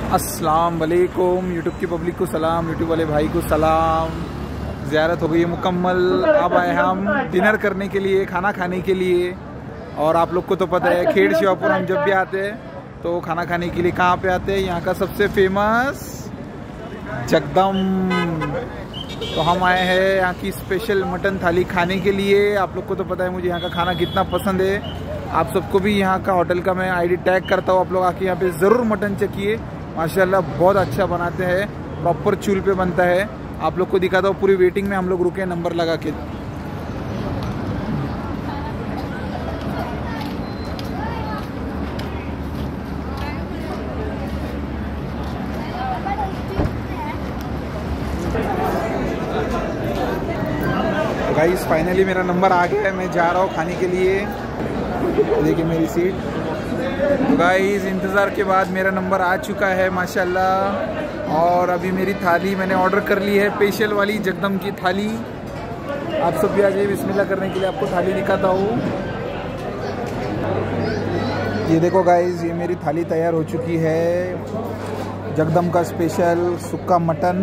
अस्सलाम वालेकुम। यूट्यूब की पब्लिक को सलाम, यूट्यूब वाले भाई को सलाम। ज़ियारत हो गई है मुकम्मल। अब आए हम डिनर करने के लिए, खाना खाने के लिए। और आप लोग को तो पता है खेड़ शिवापुर हम जब भी आते हैं तो खाना खाने के लिए कहाँ पे आते हैं, यहाँ का सबसे फेमस जगदम। तो हम आए हैं यहाँ की स्पेशल मटन थाली खाने के लिए। आप लोग को तो पता है मुझे यहाँ का खाना कितना पसंद है। आप सबको भी यहाँ का होटल का मैं आईडी टैग करता हूँ, आप लोग आके यहाँ पे ज़रूर मटन चखिए। माशाल्लाह बहुत अच्छा बनाते हैं, प्रॉपर चूल्हे पे बनता है। आप लोग को दिखाता हूँ, पूरी वेटिंग में हम लोग रुके नंबर लगा के। गाइस फाइनली मेरा नंबर आ गया है, मैं जा रहा हूँ खाने के लिए। देखिए मेरी सीट। तो गाइस इंतज़ार के बाद मेरा नंबर आ चुका है माशाल्लाह। और अभी मेरी थाली मैंने ऑर्डर कर ली है, स्पेशल वाली जगदम की थाली। आप सब भी आ जाइए बिस्मिल्लाह करने के लिए। आपको थाली दिखाता हूँ, ये देखो गाइस, ये मेरी थाली तैयार हो चुकी है। जगदम का स्पेशल सुक्का मटन,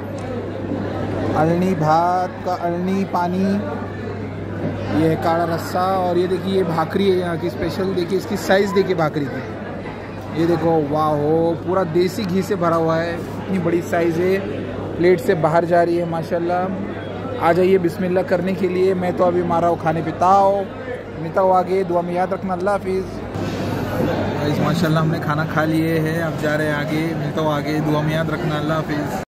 अळनी भात का अळनी पानी, ये है काला रस्सा। और ये देखिए ये भाकरी है यहाँ की स्पेशल। देखिए इसकी साइज़ देखिए भाकरी की, ये देखो वाह हो, पूरा देसी घी से भरा हुआ है। इतनी बड़ी साइज़ है, प्लेट से बाहर जा रही है माशाल्लाह। आ जाइए बिस्मिल्लाह करने के लिए। मैं तो अभी मारा हूँ खाने पे ताव। मिलता हूँ आगे, दुआ में याद रखना। अल्लाह हाफिज़। माशाल्लाह हमने खाना खा लिए है, अब जा रहे हैं आगे। मिलता हूँ आगे, दुआ में याद रखना। अल्लाह हाफिज़।